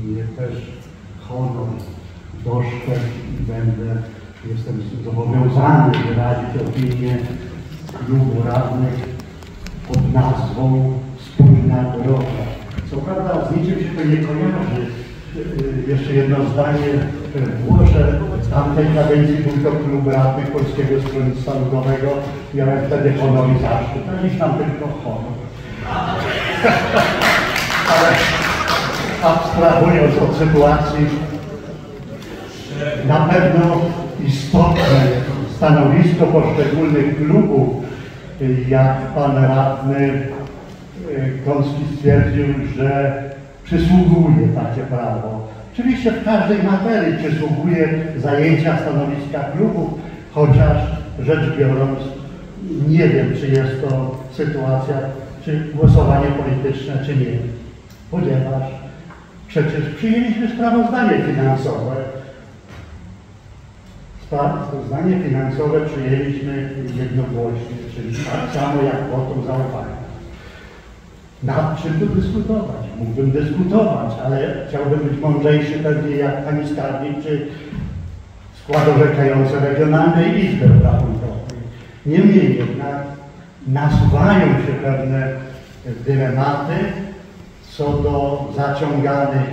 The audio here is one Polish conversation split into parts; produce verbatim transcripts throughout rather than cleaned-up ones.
mnie też honor dostrzec i będę, jestem zobowiązany wyrazić opinię klubu radnych pod nazwą Wspólna Droga. Co prawda z niczym się to nie kojarzy. Jeszcze jedno zdanie włożę. W tamtej kadencji był to klub radnych Polskiego Stronnictwa Ludowego. Miałem wtedy honor i zaszczyt, a dziś tam tylko honor. Ale abstrahując od sytuacji, na pewno istotne stanowisko poszczególnych klubów, jak pan radny Kąski stwierdził, że przysługuje takie prawo. Oczywiście w każdej materii przysługuje zajęcia stanowiska klubów, chociaż rzecz biorąc nie wiem, czy jest to sytuacja, czy głosowanie polityczne, czy nie. Ponieważ przecież przyjęliśmy sprawozdanie finansowe. Sprawozdanie finansowe przyjęliśmy jednogłośnie, czyli tak samo jak wotum zaufania. Nad czym tu dyskutować? Mógłbym dyskutować, ale chciałbym być mądrzejszy pewnie jak pani skarbnik, czy skład orzekający Regionalnej Izby Rachunkowej. Niemniej jednak nasuwają się pewne dylematy co do zaciąganych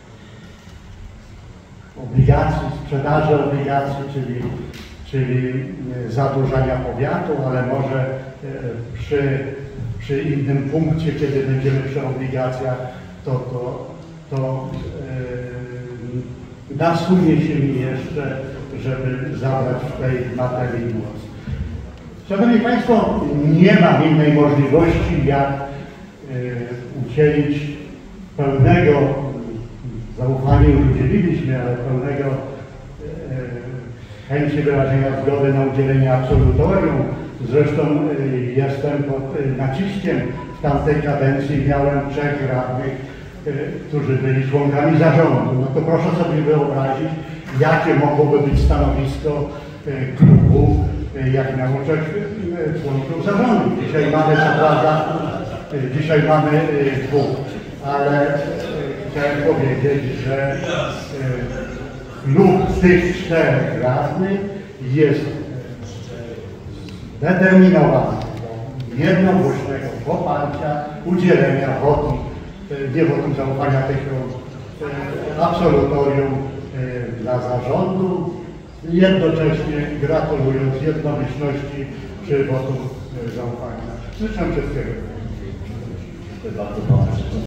obligacji, sprzedaży obligacji, czyli, czyli zadłużania powiatu, ale może przy, przy innym punkcie, kiedy będziemy przy obligacjach, to, to, to yy, nasunie się mi jeszcze, żeby zabrać w tej materii głos. Szanowni Państwo, nie mam innej możliwości, jak yy, udzielić pełnego, zaufania już udzieliliśmy, ale pełnego yy, chęci wyrażenia zgody na udzielenie absolutorium. Zresztą yy, jestem pod yy, naciskiem. W tamtej kadencji miałem trzech radnych, yy, którzy byli członkami zarządu. No to proszę sobie wyobrazić, jakie mogłoby być stanowisko yy, klubu, yy, jak miało trzech yy, członków zarządu. Dzisiaj mamy, co prawda, yy, dzisiaj mamy yy, dwóch, ale yy, chciałem powiedzieć, że yy, klub tych czterech radnych jest zdeterminowany do jednogłośnego poparcia udzielenia wotum, nie wotum zaufania, tylko absolutorium dla zarządu, jednocześnie gratulując jednomyślności przy wotum zaufania. Życzę wszystkiego. Dziękuję bardzo.